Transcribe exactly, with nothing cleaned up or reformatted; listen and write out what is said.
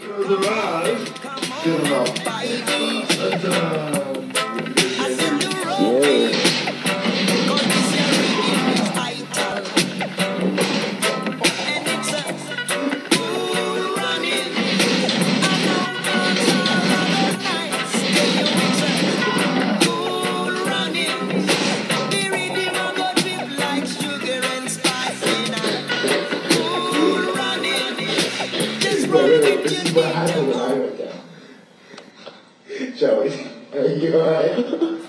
The rise. Get him up. That's, uh, this is what happened when I went down. Joey, are you alright?